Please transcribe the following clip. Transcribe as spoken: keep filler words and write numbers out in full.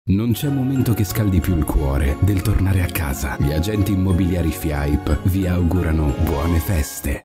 Non c'è momento che scaldi più il cuore del tornare a casa. Gli agenti immobiliari FIAIP vi augurano buone feste.